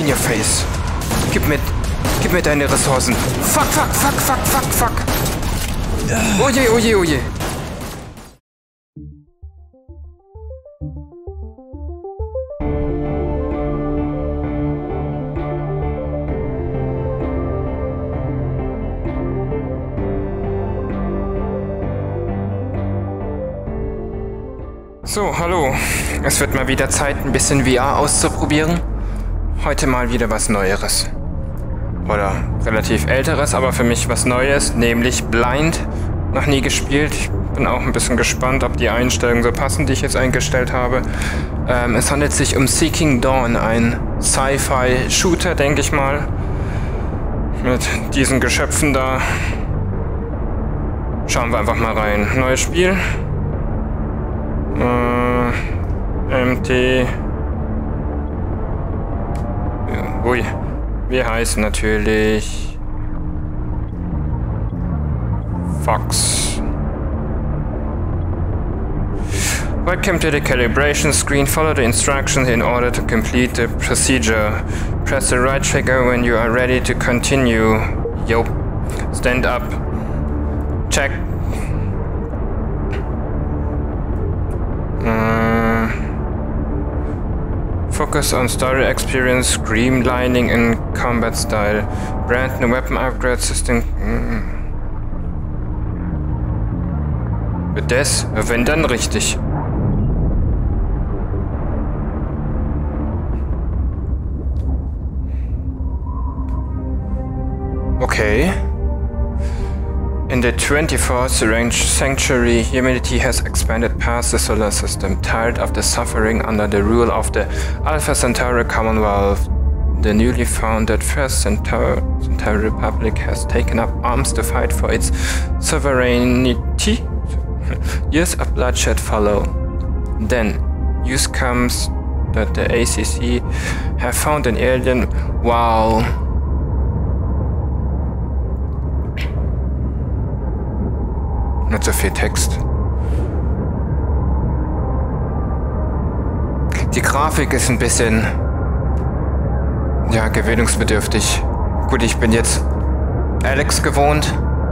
In your face. Gib mir deine Ressourcen. Fuck, fuck, fuck, fuck, fuck, fuck. Oh je, oh je, oh je. So, hallo. Es wird mal wieder Zeit, ein bisschen VR auszuprobieren. Heute mal wieder was Neueres. Oder relativ Älteres, aber für mich was Neues, nämlich Blind. Noch nie gespielt. Ich bin auch ein bisschen gespannt, ob die Einstellungen so passen, die ich jetzt eingestellt habe. Es handelt sich um Seeking Dawn, ein Sci-Fi-Shooter, denke ich mal. Mit diesen Geschöpfen da. Schauen wir einfach mal rein. Neues Spiel. MT. Ui. Wir heißen natürlich Fox. Welcome to the calibration screen. Follow the instructions in order to complete the procedure. Press the right trigger when you are ready to continue. Yup. Stand up. Check. Focus on story experience, streamlining in combat style. Brand new weapon upgrade system. Wird das? Wenn dann richtig. Okay. In the 24th range sanctuary, humanity has expanded past the solar system. Tired of the suffering under the rule of the Alpha Centauri Commonwealth, the newly founded First Centauri Republic has taken up arms to fight for its sovereignty. Years of bloodshed follow. Then, news comes that the ACC have found an alien. Wow. Nicht so viel Text. Die Grafik ist ein bisschen, ja, gewöhnungsbedürftig. Gut, ich bin jetzt Alex gewohnt.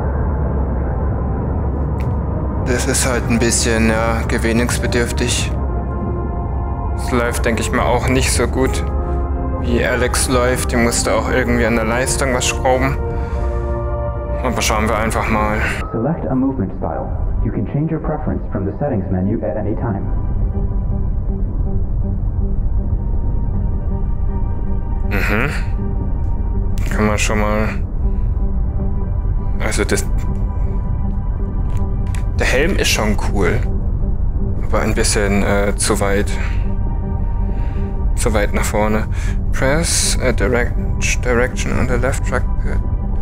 Das ist halt ein bisschen, ja, gewöhnungsbedürftig. Es läuft, denke ich mal, auch nicht so gut, wie Alex läuft. Die musste auch irgendwie an der Leistung was schrauben. Aber schauen wir einfach mal. Select a movement style. You can change your preference from the settings menu at any time. Kann man schon mal... Also das... Der Helm ist schon cool. Aber ein bisschen zu weit. Zu weit nach vorne. Press a direction on the left trackpad.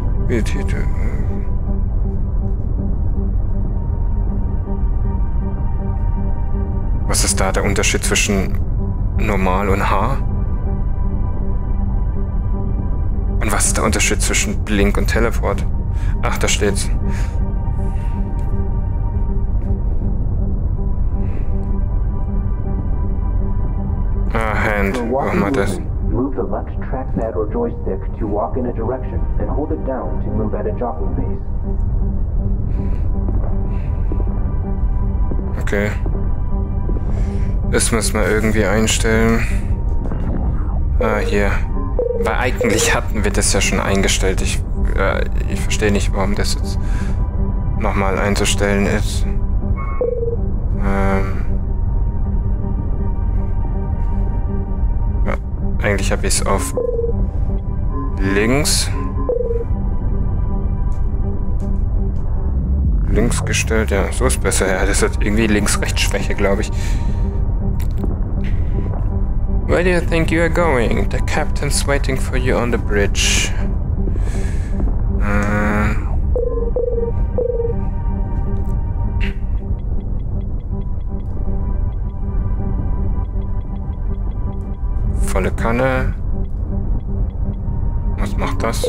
Was ist da der Unterschied zwischen normal und H? Und was ist der Unterschied zwischen Blink und Teleport? Ach, da steht's. Ah, Hand. Machen wir das. Move the left trackpad or joystick to walk in a direction, and hold it down to move at a jogging pace. Okay. Das müssen wir irgendwie einstellen. Ah, hier. Weil eigentlich hatten wir das ja schon eingestellt. Ich verstehe nicht, warum das jetzt nochmal einzustellen ist. Ja, eigentlich habe ich es auf links gestellt. Ja, so ist besser. Ja, das hat irgendwie Links-Rechts-Schwäche, glaube ich. Where do you think you are going? The captain's waiting for you on the bridge. Volle Kanne. Was macht das?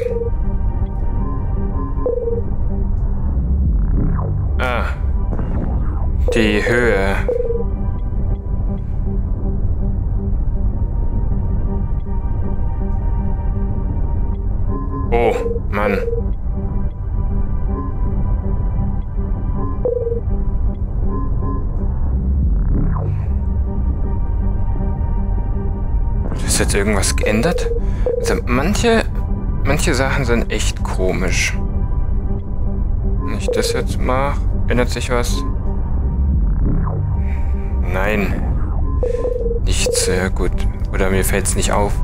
Ah. Die Höhe. Oh, Mann. Ist jetzt irgendwas geändert? Also manche Sachen sind echt komisch. Wenn ich das jetzt mache, ändert sich was? Nein. Nichts, sehr gut. Oder mir fällt es nicht auf.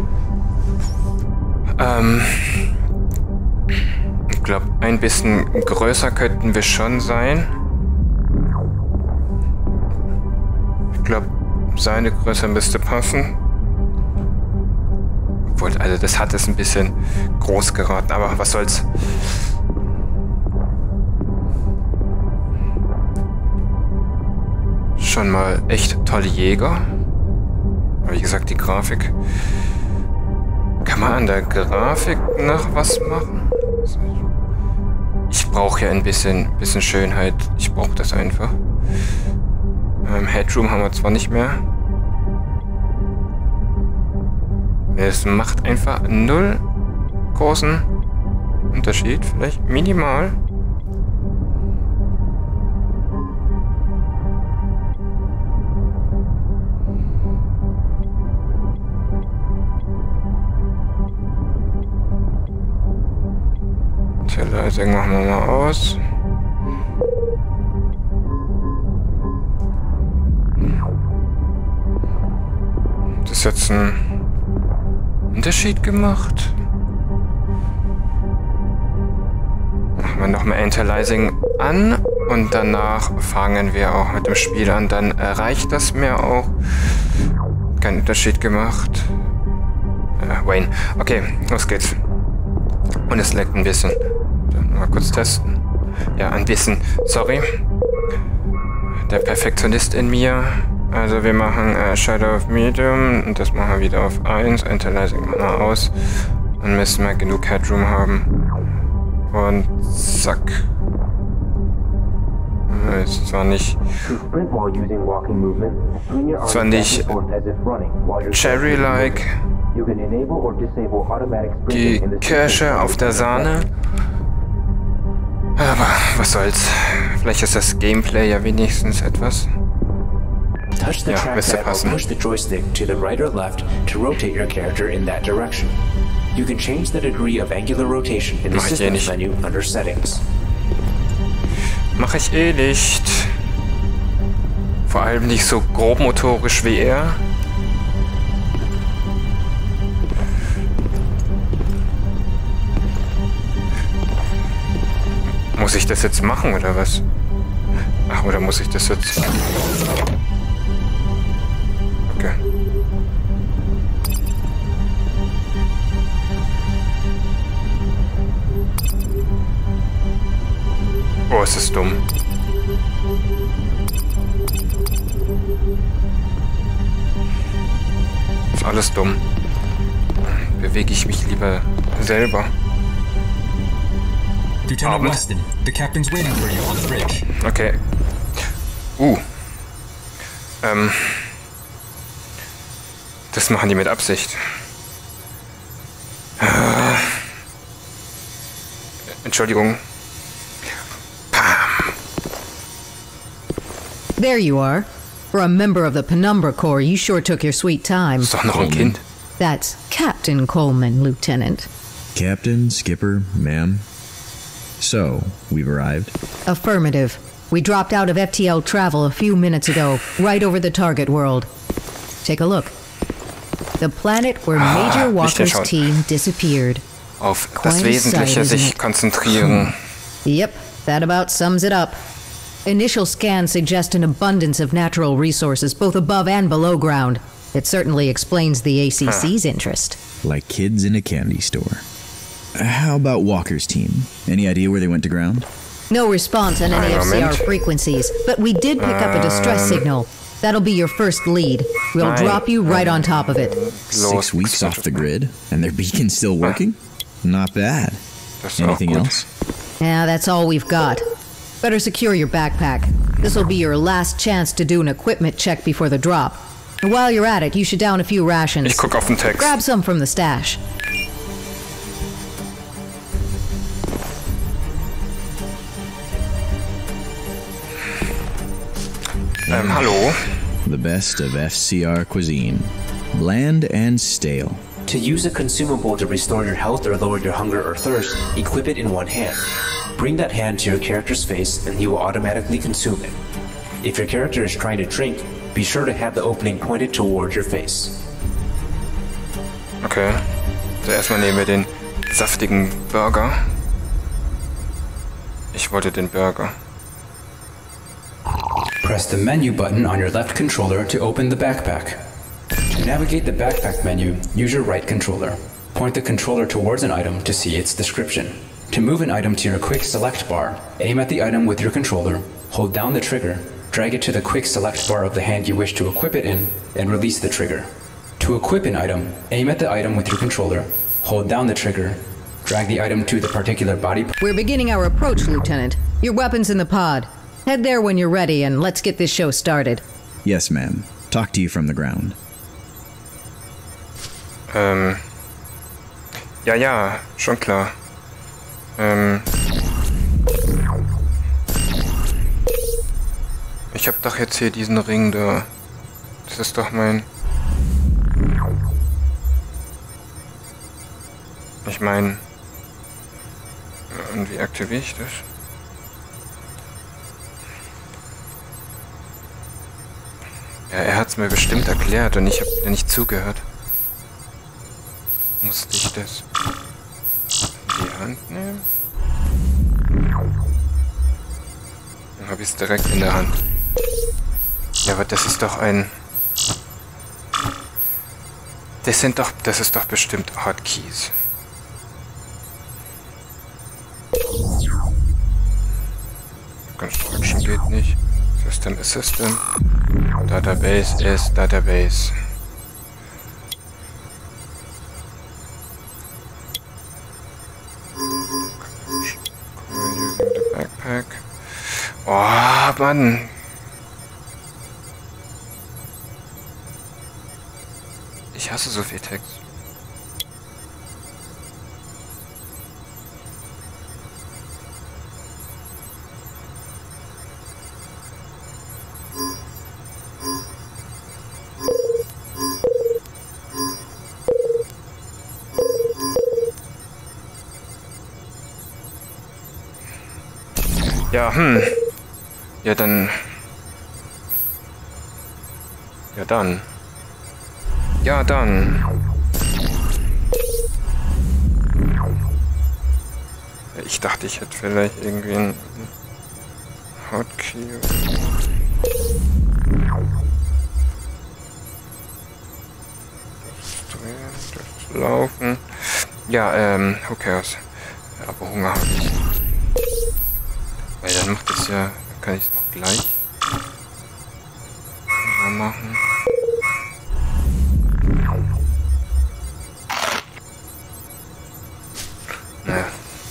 Ich glaube, ein bisschen größer könnten wir schon sein. Ich glaube, seine Größe müsste passen. Obwohl, also das hat es ein bisschen groß geraten, aber was soll's. Schon mal echt tolle Jäger. Aber wie gesagt, die Grafik. Kann man an der Grafik noch was machen? Ich brauche ja ein bisschen Schönheit. Ich brauche das einfach. Headroom haben wir zwar nicht mehr. Es macht einfach null großen Unterschied. Vielleicht minimal. Leising machen wir mal aus. Das ist jetzt ein Unterschied gemacht. Machen wir nochmal Anti-Aliasing an und danach fangen wir auch mit dem Spiel an. Dann reicht das mir auch. Kein Unterschied gemacht. Wayne. Okay, los geht's. Und es leckt ein bisschen. Mal kurz testen. Ja, ein bisschen. Sorry. Der Perfektionist in mir. Also wir machen Shadow of Medium. Und das machen wir wieder auf 1. Anti-Aliasing machen wir aus. Dann müssen wir genug Headroom haben. Und zack. Ist zwar nicht Cherry-like. Die Kirsche auf der Sahne. Aber was soll's. Vielleicht ist das Gameplay ja wenigstens etwas. Touch the Ja, müsste trackpad or passen. push the joystick to the right or left to rotate your character in that direction. You can change the degree of angular rotation in the Mach ich eh Systems nicht. menu under Settings. Mach ich eh nicht. Vor allem nicht so grobmotorisch wie er. Muss ich das jetzt machen, oder was? Ach, oder muss ich das jetzt... Okay. Oh, es ist dumm. Ist alles dumm. Bewege ich mich lieber selber. Lieutenant Abend. Weston, the captain's waiting for you on the bridge. Okay. Das machen die mit Absicht. Entschuldigung. There you are. For a member of the Penumbra Corps, you sure took your sweet time. Ist doch noch ein Kind. That's Captain Coleman, Lieutenant. Captain, skipper, ma'am. So, we've arrived. Affirmative. We dropped out of FTL travel a few minutes ago, right over the target world. Take a look. The planet where Major nicht Walker's hinschauen. team disappeared. Auf das Quite Wesentliche sight, isn't sich it? konzentrieren. Yep, that about sums it up. Initial scans suggest an abundance of natural resources, both above and below ground. It certainly explains the ACC's interest. Like kids in a candy store. How about Walker's team? Any idea where they went to ground? No response on any Ein FCR Moment. frequencies, but we did pick up a distress signal. That'll be your first lead. We'll Nein. drop you right on top of it. Los. 6 weeks off the grid, and their beacon's still working? Not bad. Das ist auch Anything gut. else? Yeah, that's all we've got. Better secure your backpack. This'll be your last chance to do an equipment check before the drop. And while you're at it, you should down a few rations. Ich guck auf den Text. Grab some from the stash. Hallo? The best of FCR cuisine. Bland and stale. To use a consumable to restore your health or lower your hunger or thirst, equip it in one hand. Bring that hand to your character's face and he will automatically consume it. If your character is trying to drink, be sure to have the opening pointed toward your face. Okay. Also erstmal nehmen wir den saftigen Burger. Ich wollte den Burger. Press the menu button on your left controller to open the backpack. To navigate the backpack menu, use your right controller. Point the controller towards an item to see its description. To move an item to your quick select bar, aim at the item with your controller, hold down the trigger, drag it to the quick select bar of the hand you wish to equip it in, and release the trigger. To equip an item, aim at the item with your controller, hold down the trigger, drag the item to the particular body. We're beginning our approach, Lieutenant. Your weapon's in the pod. Head there when you're ready, and let's get this show started. Yes, ma'am. Talk to you from the ground. Ja, schon klar. Ich hab doch jetzt hier diesen Ring da. Das ist doch mein... Ich meine... Und wie aktiviere ich das? Ja, er hat's mir bestimmt erklärt und ich habe nicht zugehört. Musste ich das in die Hand nehmen? Dann habe ich es direkt in der Hand. Ja, aber das ist doch ein... Das ist doch bestimmt Hotkeys. Construction geht nicht. System ist System. Database ist Database. Backpack. Oh, Mann. Ich hasse so viel Text. Ja, Ja, dann. Ja, dann. Ja, dann. Ich dachte, ich hätte vielleicht irgendwie einen Hotkey. Das Laufen. Ja, who cares? Aber Hunger habe ich. Weil dann macht es ja, dann kann ich es auch gleich mal machen. Naja.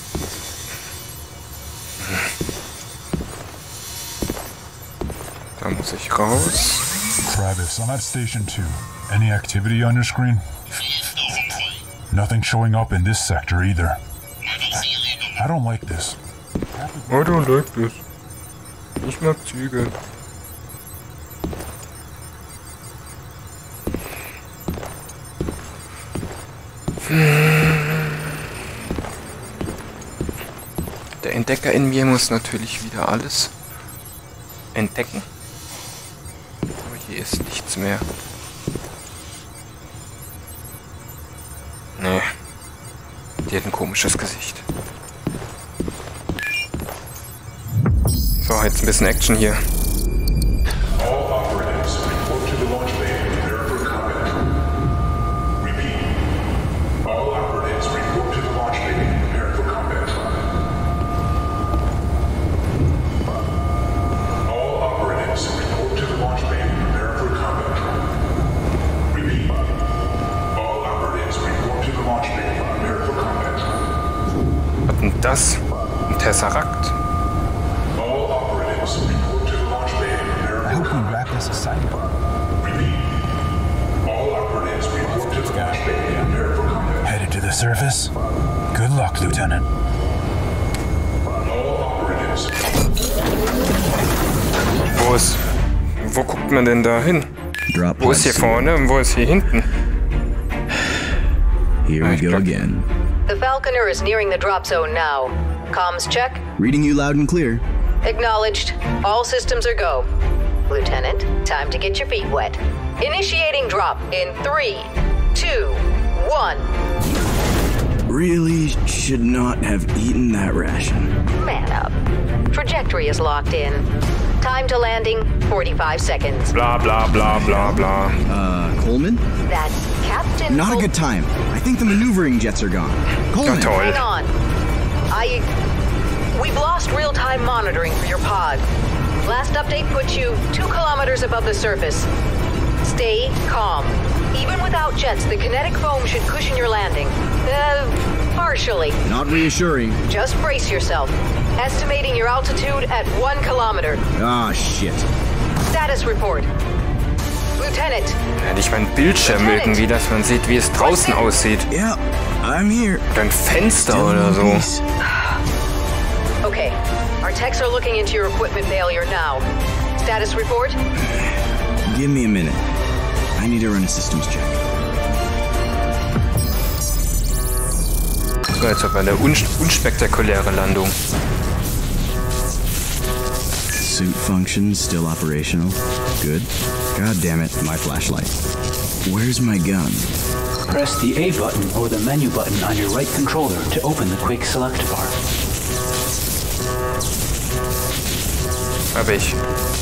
Da muss ich raus. Travis, I'm at Station 2. Any activity on your screen? Nothing showing up in this sector either. I don't like this. I don't like this. Ich mag Züge. Der Entdecker in mir muss natürlich wieder alles entdecken. Aber hier ist nichts mehr. Nee. Die hat ein komisches Gesicht. So, jetzt ein bisschen Action hier. All operatives report to the launch bay and prepare for combat. Repeat. All operatives report to the launch bay and prepare for combat. All operatives report to the launch bay and prepare for combat. Repeat. All operatives report to the launch bay and prepare for combat. Was denn das? Ein Tesseract? I hope we wrap this assignment. Headed to the surface? Good luck, Lieutenant. Wo guckt man denn da hin? Drop Wo ist hier vorne und wo ist hier hinten? Here we go again. The Falconer is nearing the drop zone now. Comms check. Reading you loud and clear. Acknowledged. All systems are go. Lieutenant, time to get your feet wet. Initiating drop in 3, 2, 1. Really should not have eaten that ration. Man up. Trajectory is locked in. Time to landing, 45 seconds. Bla bla bla bla bla. Coleman? That's Captain Not a good time. I think the maneuvering jets are gone. Coleman! Na toll. Hang on. We've lost real-time monitoring for your pod. Last update puts you 2 kilometers above the surface. Stay calm. Even without jets, the kinetic foam should cushion your landing. Partially. Not reassuring. Just brace yourself. Estimating your altitude at 1 kilometer. Ah, shit. Status report. Lieutenant. Hätte ich meinen Bildschirm irgendwie, dass man sieht, wie es draußen aussieht. Yeah, I'm here. Oder ein Fenster oder so. Okay. Our techs are looking into your equipment failure now. Status report? Give me a minute. I need to run a systems check. Das war jetzt aber eine unspektakuläre Landung. Suit functions still operational. Good. God damn it, my flashlight. Where's my gun? Press the A button or the menu button on your right controller to open the quick select bar. Hab ich.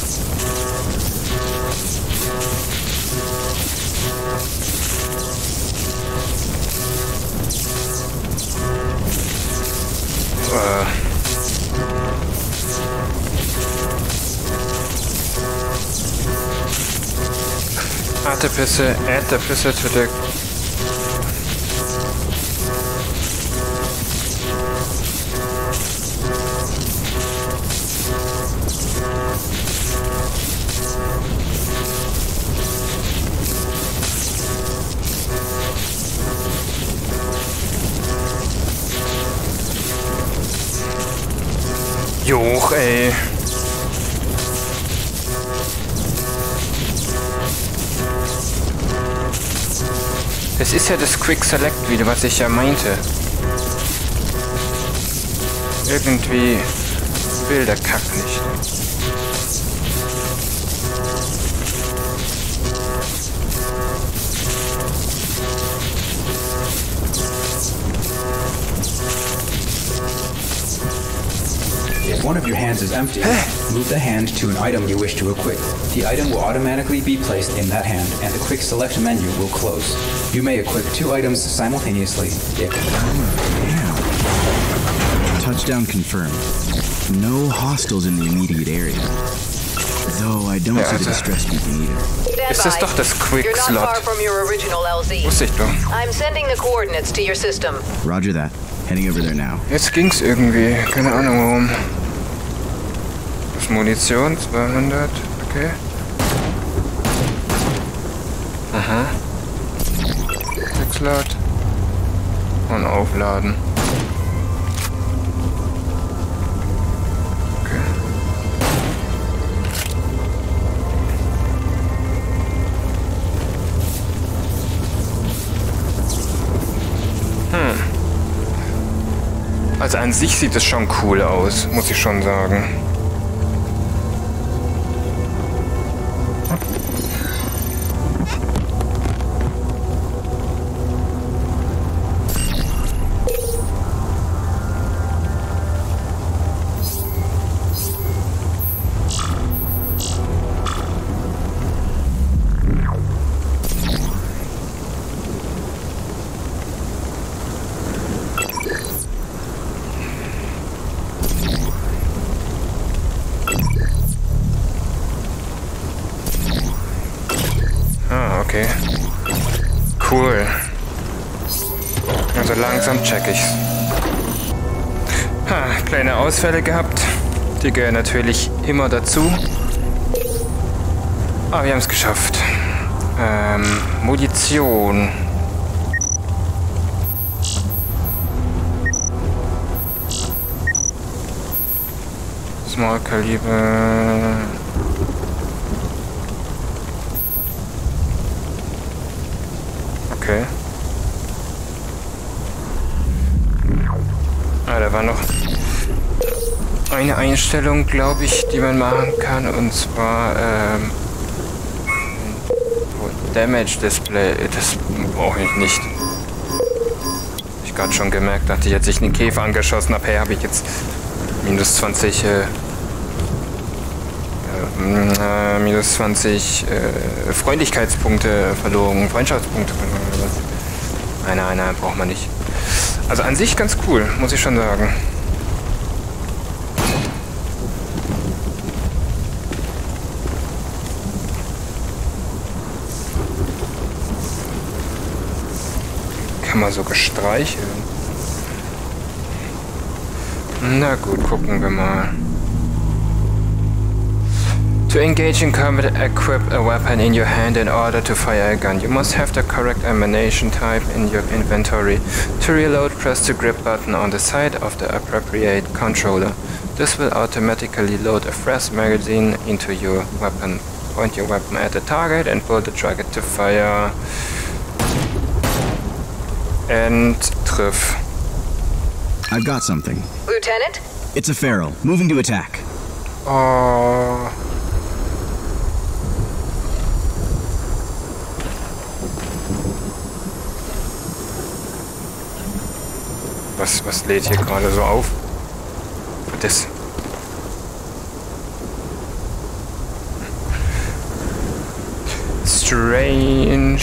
Add the pistol to the... Joch, ey. Es ist ja das Quick Select wieder, was ich ja meinte. Irgendwie will der Kack nicht. If one of your hands is empty, move the hand to an item you wish to equip. The item will automatically be placed in that hand, and the quick select menu will close. You may equip 2 items simultaneously if... Touchdown confirmed. No hostiles in the immediate area. Though I don't see the distress beacon either. Ist das doch das Quick You're not Slot? far from your original LZ. Wusste ich doch. I'm sending the coordinates to your system. Roger that. Heading over there now. Jetzt ging's irgendwie. Keine Ahnung warum. Das ist Munition, 200. Okay. Aha. Slot. Und aufladen. Okay. Also an sich sieht es schon cool aus, muss ich schon sagen. Okay. Cool. Also langsam check ich's. Kleine Ausfälle gehabt. Die gehören natürlich immer dazu. Aber wir haben es geschafft. Munition. Small Kaliber. Okay. Ah, da war noch eine Einstellung, glaube ich, die man machen kann. Und zwar Damage Display. Das brauche ich nicht. Hab ich gerade schon gemerkt, nachdem ich jetzt sich einen Käfer angeschossen habe. Hey, habe ich jetzt minus 20 Freundlichkeitspunkte verloren, Freundschaftspunkte verloren oder was? Nein, braucht man nicht. Also an sich ganz cool, muss ich schon sagen. Kann man so gestreicheln. Na gut, gucken wir mal. To engage in combat, equip a weapon in your hand in order to fire a gun. You must have the correct ammunition type in your inventory. To reload, press the grip button on the side of the appropriate controller. This will automatically load a fresh magazine into your weapon. Point your weapon at the target and pull the trigger to fire. And triff. I've got something. Lieutenant? It's a feral, moving to attack. Oh. Was lädt hier gerade so auf? Das. Strange.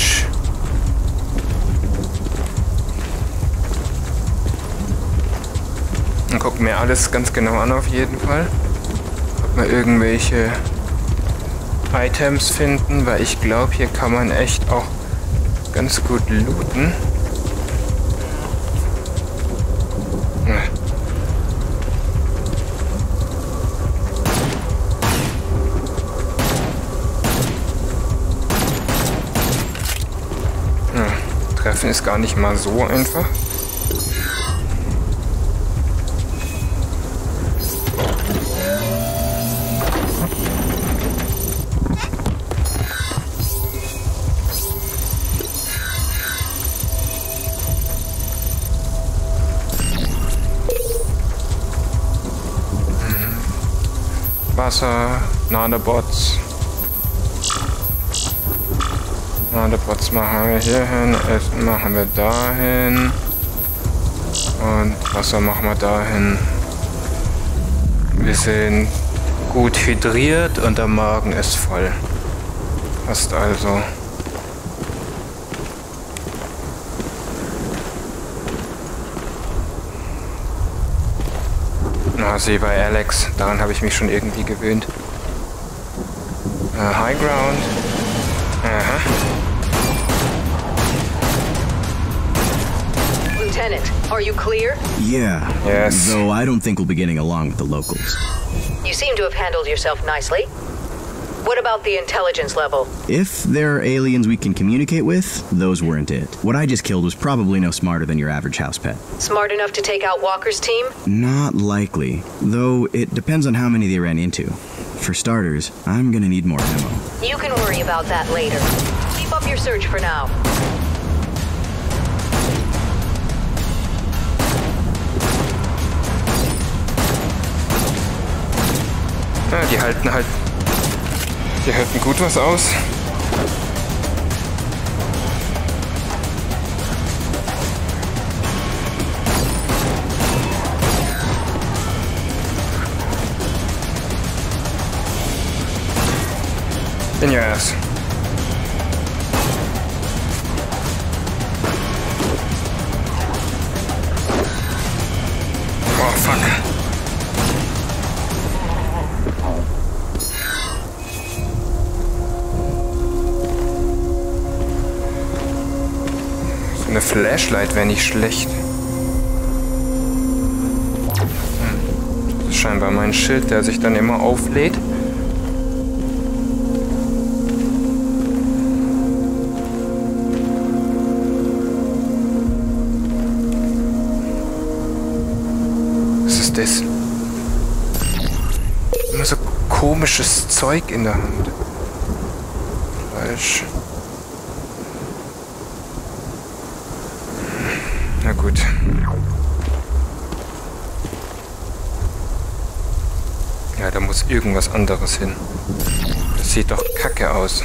Dann gucken wir alles ganz genau an auf jeden Fall. Ob wir irgendwelche Items finden, weil ich glaube, hier kann man echt auch ganz gut looten. Treffen ist gar nicht mal so einfach. Wasser, Nanobots. Nanobots machen wir hier hin, Essen machen wir dahin. Und Wasser machen wir dahin. Wir sind gut hydriert und der Magen ist voll. Passt also. Na, sie bei Alex, daran habe ich mich schon irgendwie gewöhnt. High Ground. Aha. Lieutenant, are you clear? Yeah. Yes. Though I don't think we'll be getting along with the locals. You seem to have handled yourself nicely. What about the intelligence level? If there are aliens we can communicate with, those weren't it. What I just killed was probably no smarter than your average house pet. Smart enough to take out Walker's team? Not likely. Though it depends on how many they ran into. For starters, I'm gonna need more ammo. You can worry about that later. Keep up your search for now. Ja, die halten gut was aus. In your ass. Oh, fuck. So eine Flashlight wäre nicht schlecht. Das ist scheinbar mein Schild, der sich dann immer auflädt. Das immer so komisches Zeug in der Hand. Falsch. Na gut. Ja, da muss irgendwas anderes hin. Das sieht doch kacke aus.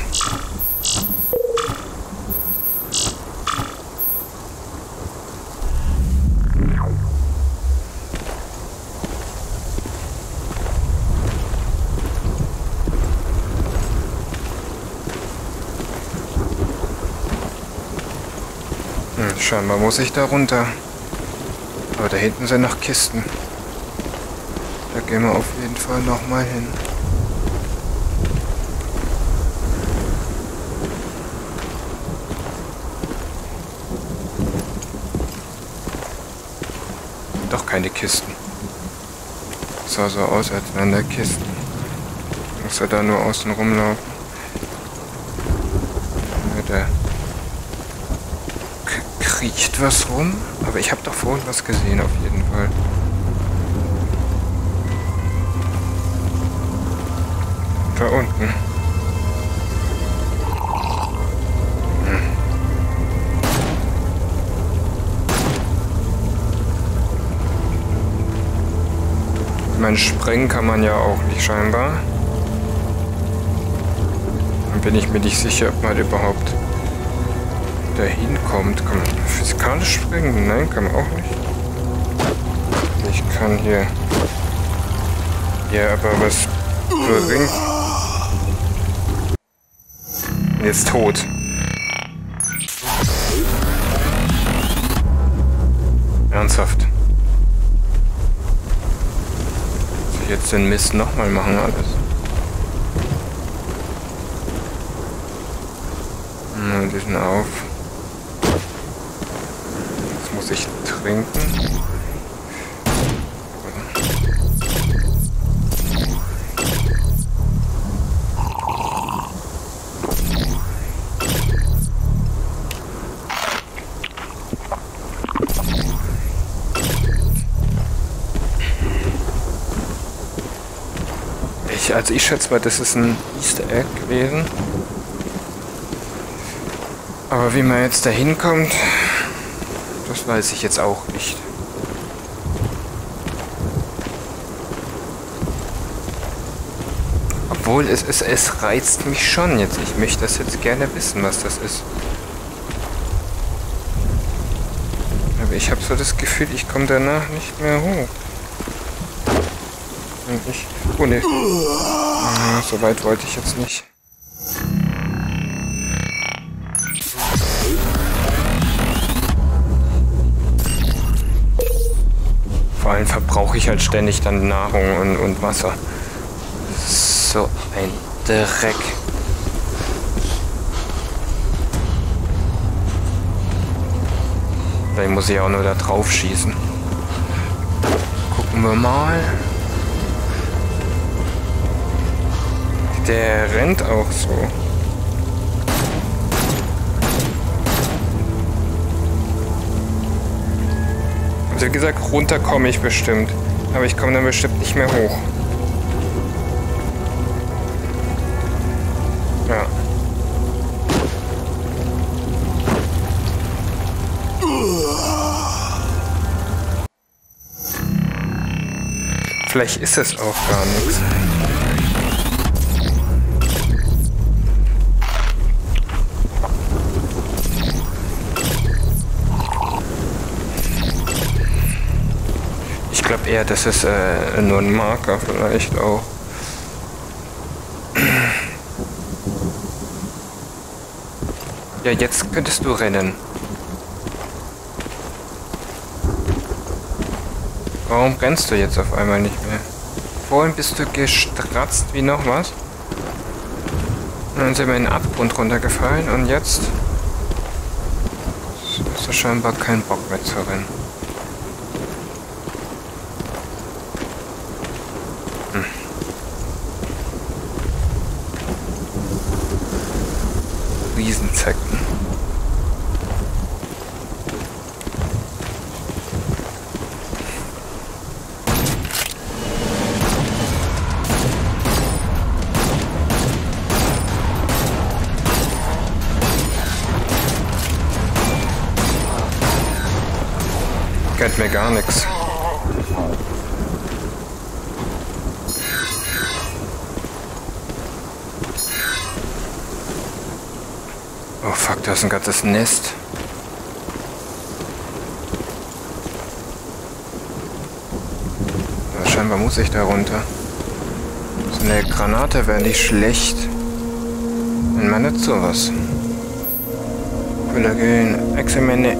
Scheinbar muss ich da runter. Aber da hinten sind noch Kisten. Da gehen wir auf jeden Fall nochmal hin. Doch keine Kisten. Sah so aus, als wären da Kisten. Muss er da nur außen rumlaufen. Ja, da riecht was rum, aber ich habe doch vorhin was gesehen auf jeden Fall. Da unten. Ich meine, sprengen kann man ja auch nicht scheinbar. Dann bin ich mir nicht sicher, ob man überhaupt dahin kommt. Kann man physikalisch springen? Nein, kann man auch nicht. Ich kann hier aber was bringen. Jetzt tot. Ernsthaft. Soll ich jetzt den Mist nochmal machen alles? Die sind auf. Jetzt muss ich trinken. Ich schätze mal, das ist ein Easter Egg gewesen. Aber wie man jetzt da hinkommt, das weiß ich jetzt auch nicht. Obwohl, es reizt mich schon jetzt. Ich möchte das jetzt gerne wissen, was das ist. Aber ich habe so das Gefühl, ich komme danach nicht mehr hoch. Oh ne. So weit wollte ich jetzt nicht. Vor allem verbrauche ich halt ständig dann Nahrung und Wasser. So ein Dreck. Vielleicht muss ich auch nur da drauf schießen. Gucken wir mal. Der rennt auch so. Also wie gesagt, runter komme ich bestimmt. Aber ich komme dann bestimmt nicht mehr hoch. Ja. Vielleicht ist es auch gar nichts. Ich glaube eher, das ist nur ein Marker vielleicht auch. Ja, jetzt könntest du rennen. Warum rennst du jetzt auf einmal nicht mehr? Vorhin bist du gestratzt wie noch was. Und dann sind wir in den Abgrund runtergefallen und jetzt hast du scheinbar keinen Bock mehr zu rennen. Riesenzecken. kennt mir gar nichts. Oh fuck, da ist ein ganzes Nest. Aber scheinbar muss ich da runter. So eine Granate wäre nicht schlecht. Wenn man nicht sowas. Kollagen, Examining.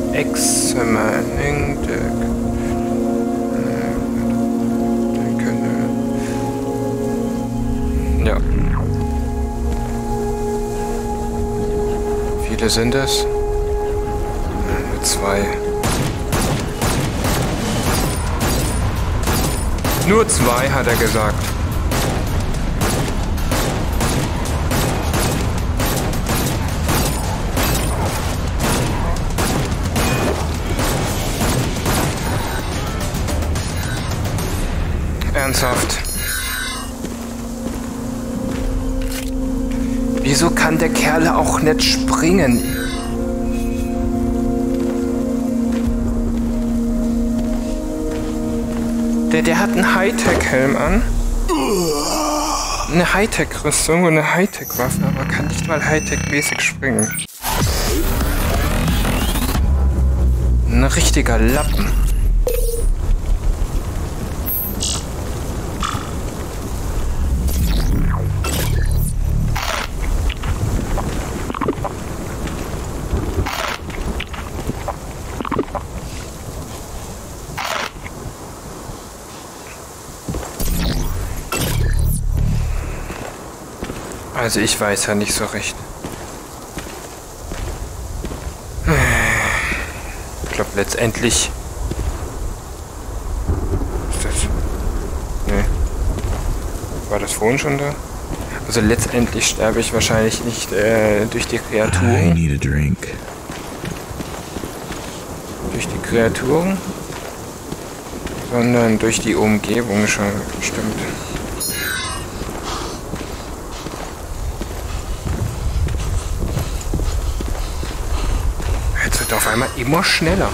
Ja. Viele sind es. Nur 2. Nur 2, hat er gesagt. Ernsthaft. Wieso kann der Kerl auch nicht springen? Der hat einen Hightech-Helm an. Eine Hightech-Rüstung und eine Hightech-Waffe, aber kann nicht mal Hightech-mäßig springen. Ein richtiger Lappen. Also ich weiß ja nicht so recht. Ich glaube letztendlich... Ist das... Nee. War das vorhin schon da? Also letztendlich sterbe ich wahrscheinlich nicht durch die Kreaturen. I need a drink. Durch die Kreaturen, sondern durch die Umgebung schon bestimmt. Jetzt wird auf einmal immer schneller.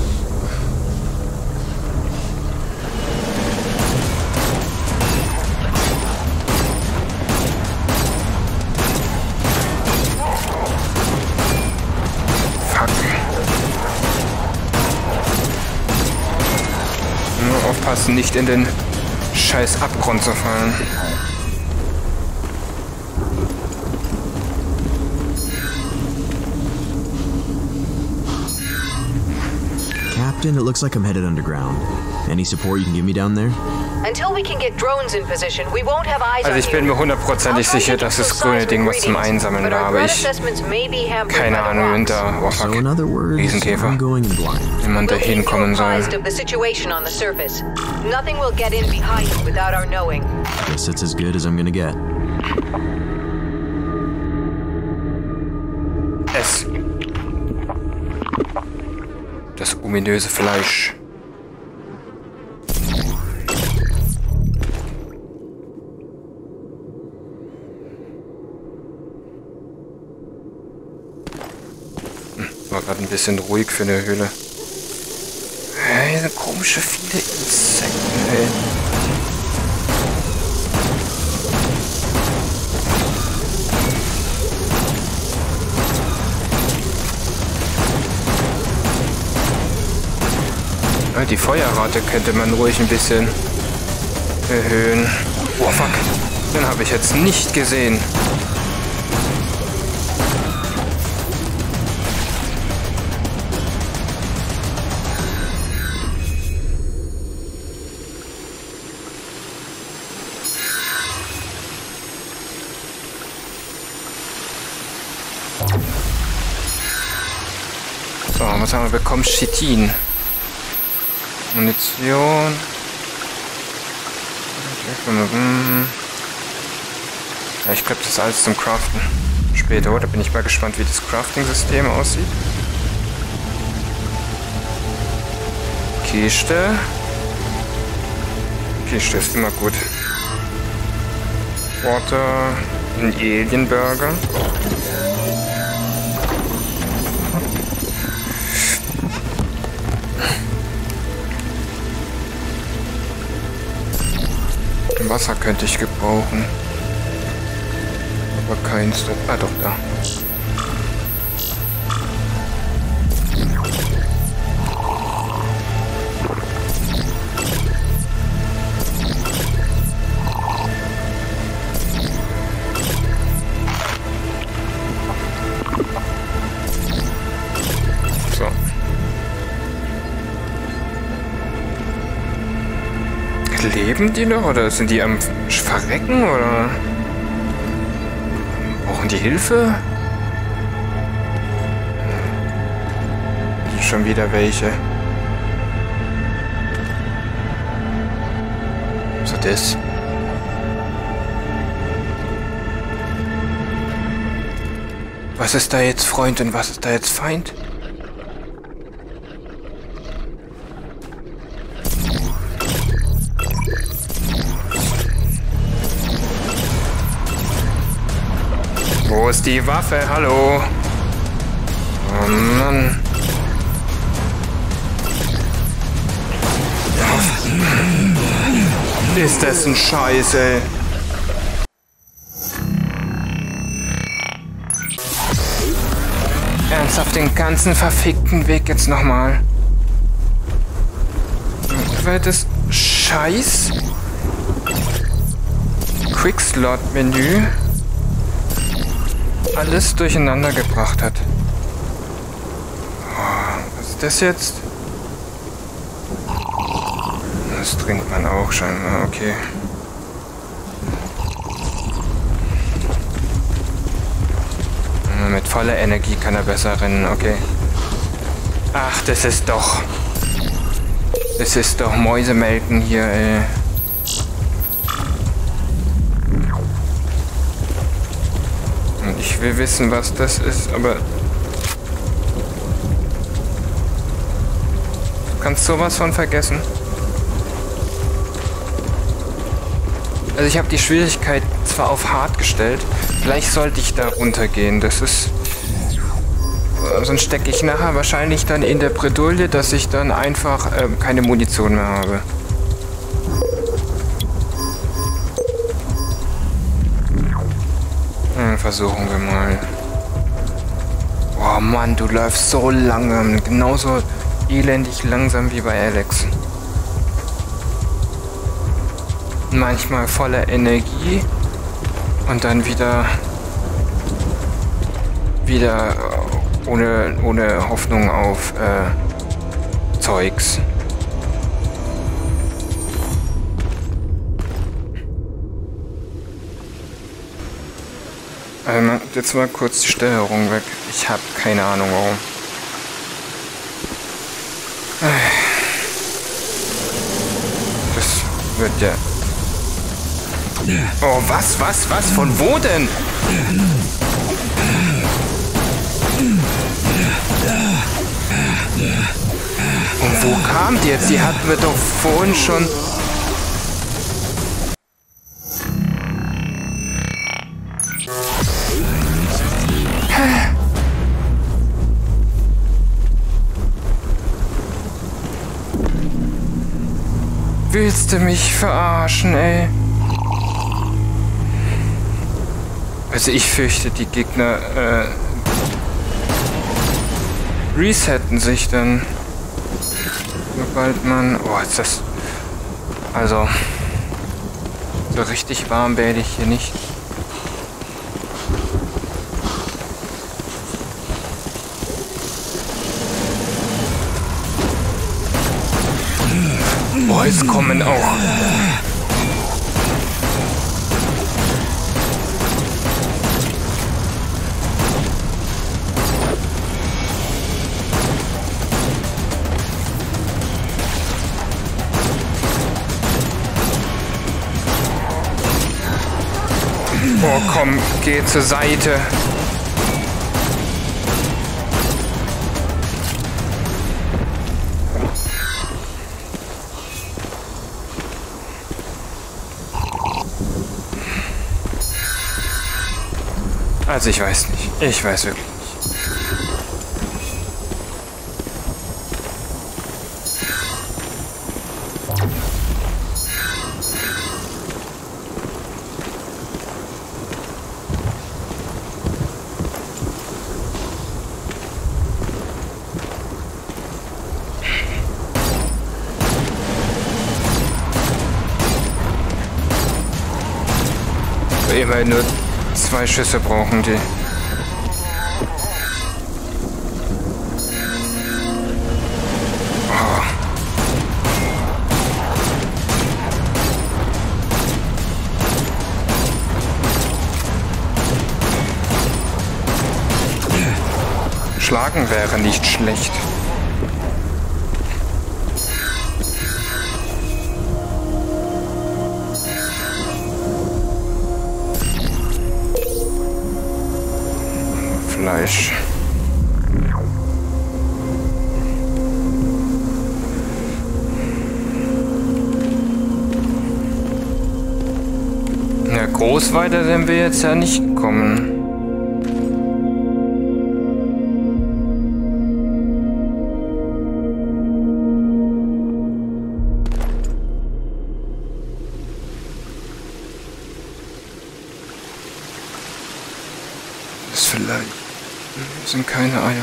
Nur aufpassen, nicht in den scheiß Abgrund zu fallen. Captain, it looks like I'm headed underground. Any support you can give me down there? Until we can get drones in position, we won't have eyes on Also ich bin mir hundertprozentig sicher, dass das grüne Ding was zum Einsammeln war, aber ich... Keine Ahnung, hinter... Oh fuck. So in other words, Riesenkäfer. I'm going in blind. Wie man da hinkommen soll. Nothing will get in behind you without our knowing. Guess it's as good as I'm gonna get. Es. Das ominöse Fleisch. War gerade ein bisschen ruhig für eine Höhle. Hey, so komische viele Insekten, ey. Die Feuerrate könnte man ruhig ein bisschen erhöhen. Oh fuck, den habe ich jetzt nicht gesehen. So, was haben wir bekommen? Chitin. Munition. Ja, ich glaube, das ist alles zum Craften. Später, oder? Bin ich mal gespannt, wie das Crafting-System aussieht. Kiste. Kiste ist immer gut. Water. Ein Alien-Burger. Wasser könnte ich gebrauchen. Aber keins. Ah, doch, da. So. Leben die noch oder sind die am Verrecken oder brauchen die Hilfe? Schon wieder welche. So das. Was ist da jetzt Freund und was ist da jetzt Feind? Wo ist die Waffe? Hallo? Oh Mann. Ist das ein Scheiß, ey. Ernsthaft den ganzen verfickten Weg jetzt nochmal. Weil das Scheiß Quickslot-Menü alles durcheinander gebracht hat. Oh, was ist das jetzt? Das trinkt man auch scheinbar, okay. Mit voller Energie kann er besser rennen, okay. Ach, das ist doch Mäusemelken hier, ey. Und ich will wissen, was das ist, aber du kannst sowas von vergessen. Also ich habe die Schwierigkeit zwar auf hart gestellt, vielleicht sollte ich da runtergehen. Das ist... Sonst stecke ich nachher wahrscheinlich dann in der Bredouille, dass ich dann einfach keine Munition mehr habe. Versuchen wir mal. Oh Mann, du läufst so langsam. Genauso elendig langsam wie bei Alex. Manchmal voller Energie und dann wieder ohne Hoffnung auf Zeugs. Jetzt mal kurz die Steuerung weg. Ich habe keine Ahnung warum. Das wird ja... Oh, was? Von wo denn? Und wo kam die jetzt? Die hatten wir doch vorhin schon... Hä? Willst du mich verarschen, ey? Also ich fürchte, die Gegner resetten sich dann, sobald man... Oh, ist das... Also, so richtig warm werde ich hier nicht. Boah, es kommen auch... Oh komm, geh zur Seite. Also ich weiß nicht. Ich weiß wirklich nicht. Immerhin nur 2 Schüsse brauchen die. Oh. Schlagen wäre nicht schlecht. Fleisch. Ja, groß weiter sind wir jetzt ja nicht gekommen. Das vielleicht. Das sind keine Eier.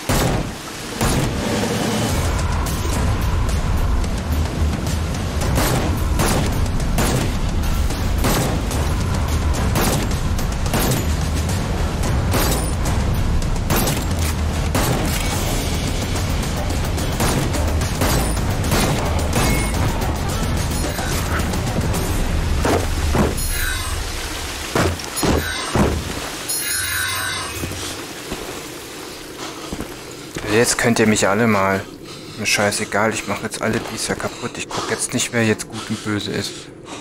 Jetzt könnt ihr mich alle mal. Mir scheißegal, ich mache jetzt alle Biester kaputt. Ich gucke jetzt nicht, wer jetzt gut und böse ist.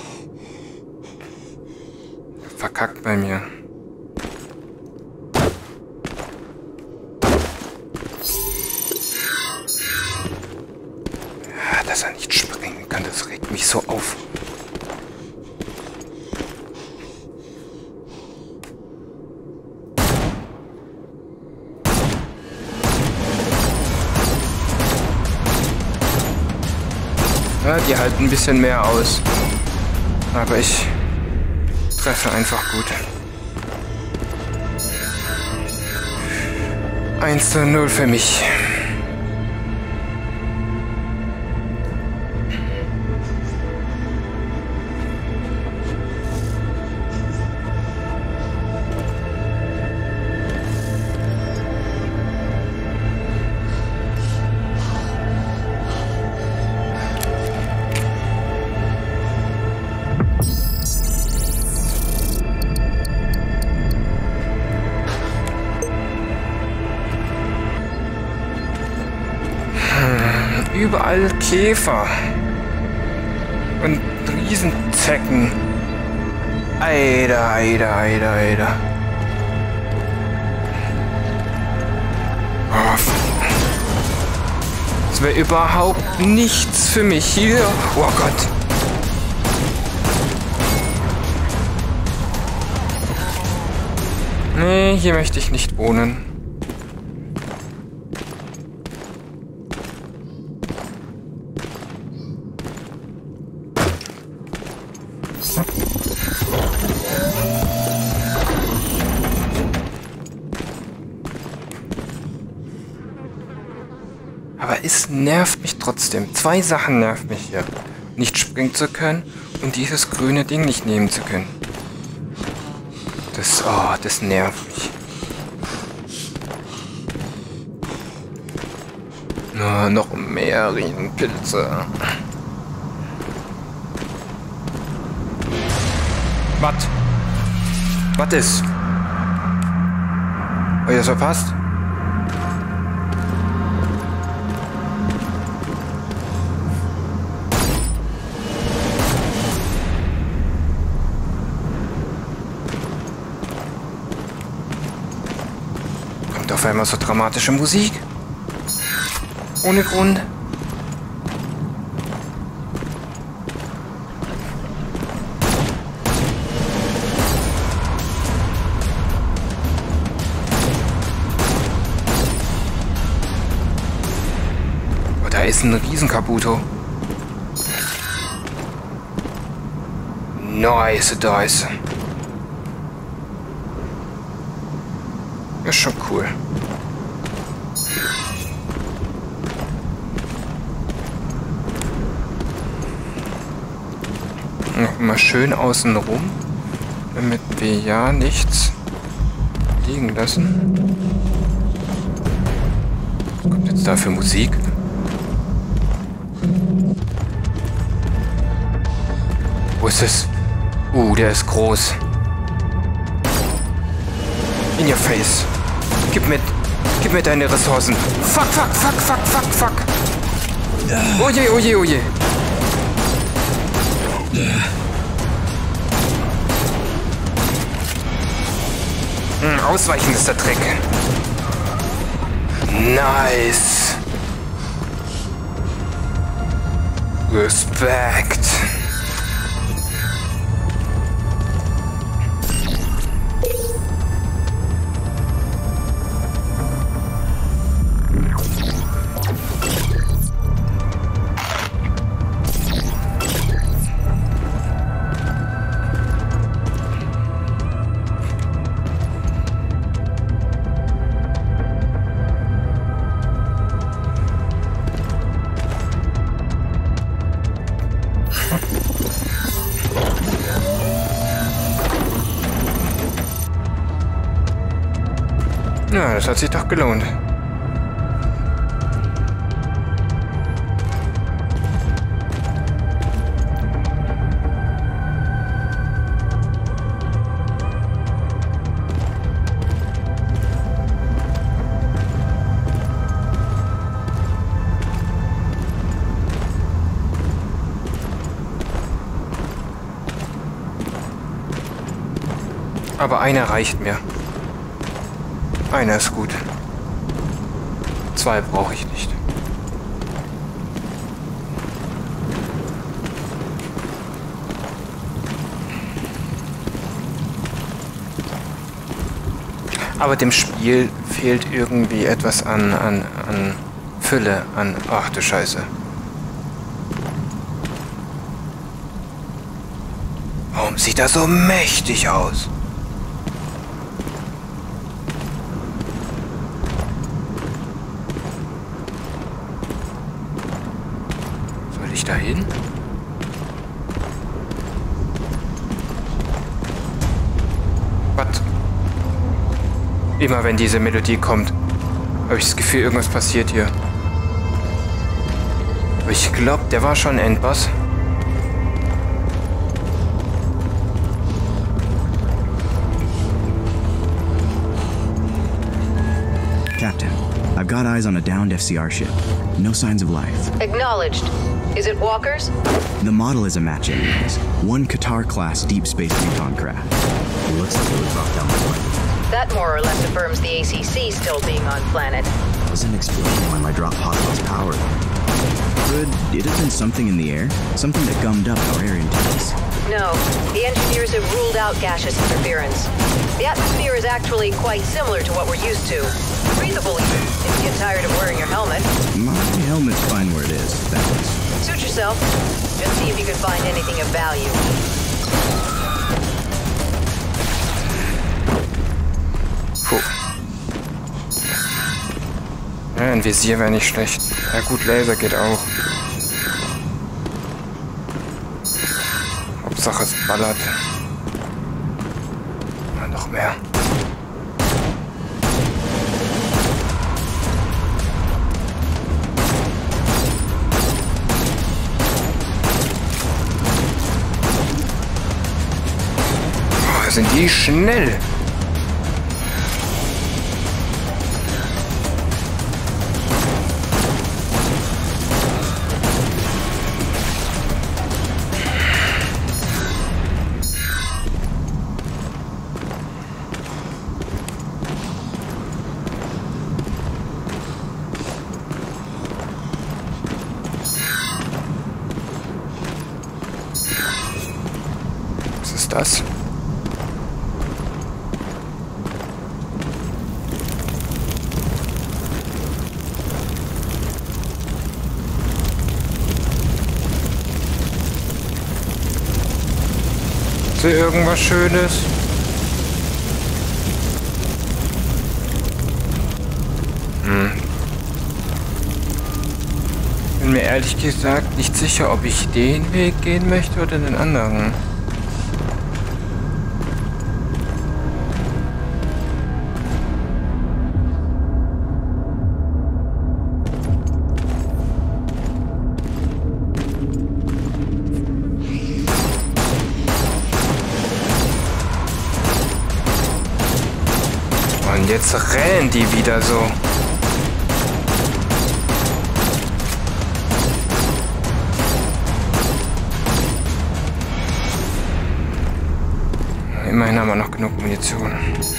Verkackt bei mir. Ja, dass er nicht springen kann, das regt mich so auf. Ja, die halten ein bisschen mehr aus. Aber ich treffe einfach gut. 1:0 für mich. Überall Käfer und Riesenzecken. Alter. Oh, das wäre überhaupt nichts für mich hier. Oh Gott. Nee, hier möchte ich nicht wohnen. Aber es nervt mich trotzdem. 2 Sachen nervt mich hier. Nicht springen zu können und dieses grüne Ding nicht nehmen zu können. Das nervt mich. Oh, noch mehr Riesenpilze. Was ist? Hab ich das verpasst? Kommt auf einmal so dramatische Musik? Ohne Grund? Da ist ein Riesenkabuto. Nice. Ist schon cool. Noch mal schön außen rum. Damit wir ja nichts liegen lassen. Was kommt jetzt da für Musik? Wo ist es? Der ist groß. In your face. Gib mir deine Ressourcen. Fuck, fuck, fuck, fuck, fuck, fuck. Oh je, oh je, oh je. Ausweichen ist der Trick. Nice. Respekt. Ja, das hat sich doch gelohnt. Aber einer reicht mir. Einer ist gut. 2 brauche ich nicht. Aber dem Spiel fehlt irgendwie etwas an Fülle, an... Ach du Scheiße. Warum sieht das so mächtig aus? Dahin? Was? Immer wenn diese Melodie kommt, habe ich das Gefühl, irgendwas passiert hier. Aber ich glaube, der war schon Endboss. Captain, I've got eyes on a downed FCR ship. No signs of life. Acknowledged. Is it walkers? The model is a match anyways. One Qatar-class deep space recon craft. It looks like it was brought down the way. That more or less affirms the ACC still being on planet. Doesn't explain why my drop pod lost power. Could it have been something in the air? Something that gummed up our air intakes? No, the engineers have ruled out gaseous interference. The atmosphere is actually quite similar to what we're used to. Breathable even, if you get tired of wearing your helmet. My helmet's fine where it is, thanks. Suit yourself. Just see if you can find anything of value. Puh. Ja, ein Visier wäre nicht schlecht. Ja gut, Laser geht auch. Hauptsache es ballert. Ja, noch mehr. Sind die schnell? Was ist das? Ist hier irgendwas Schönes? Bin mir ehrlich gesagt nicht sicher, ob ich den Weg gehen möchte oder den anderen. jetzt rennen die wieder so. Immerhin haben wir noch genug Munition.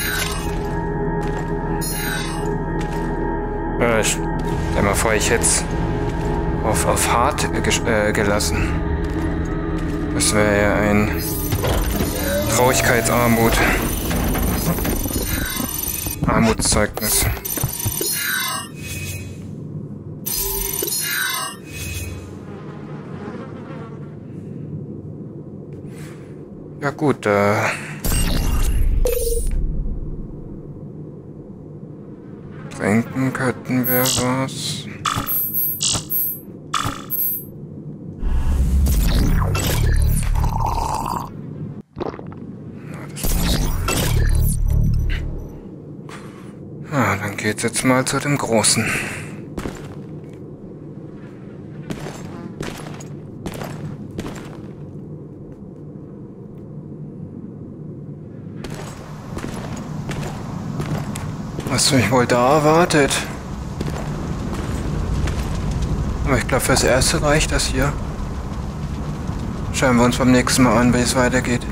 Stell mal vor, ich hätte es auf hart gelassen. Das wäre ja ein Traurigkeitsarmut. Armutszeugnis. Ja gut, trinken könnten wir was. Ja, dann geht's jetzt mal zu dem Großen. Was mich wohl da erwartet. Aber ich glaube, fürs Erste reicht das hier. Schauen wir uns beim nächsten Mal an, wie es weitergeht.